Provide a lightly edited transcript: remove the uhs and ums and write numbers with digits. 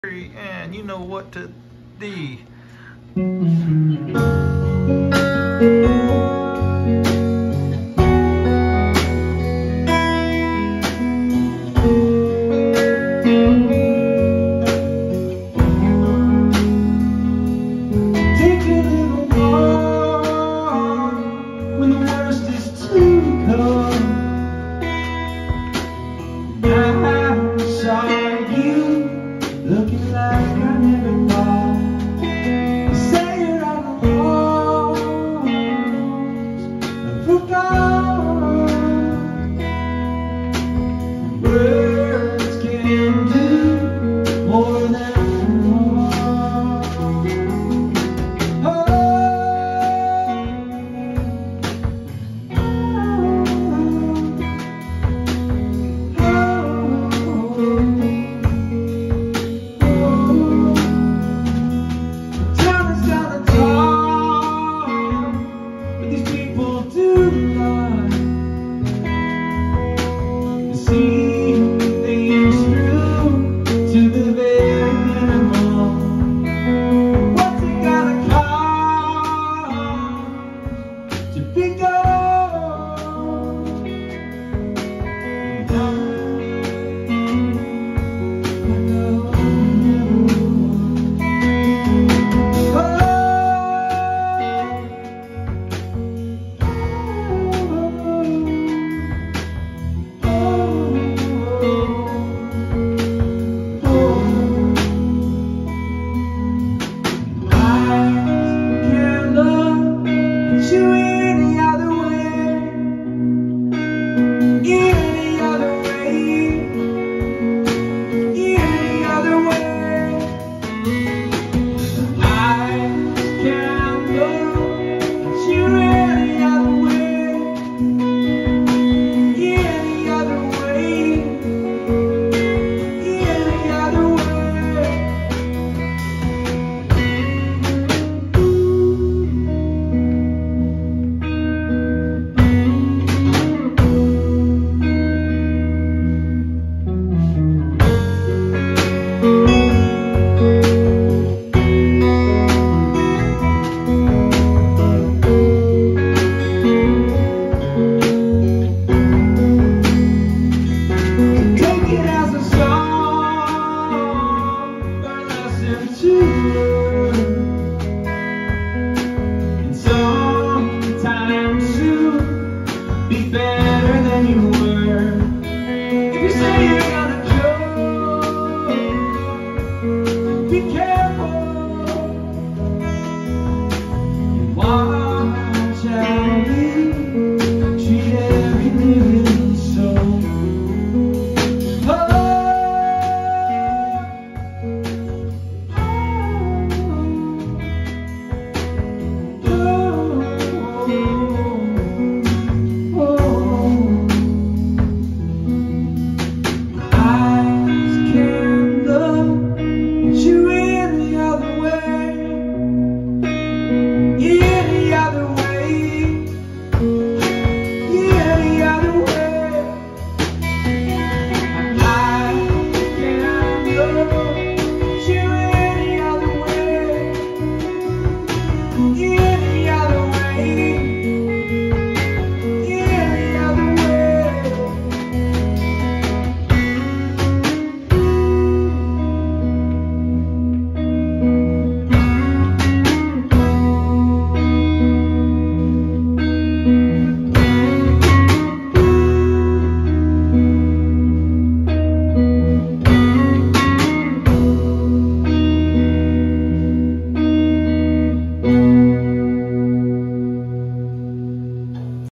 and you know what to do. Take a little more when the worst is to come. I saw you looking like I never thought. You say you're on the walls and forgot. Words can do more than see things through to the very minimum. What's it gonna cost to be gone? And sometimes you be better than you were. If you say you're gonna go, be careful.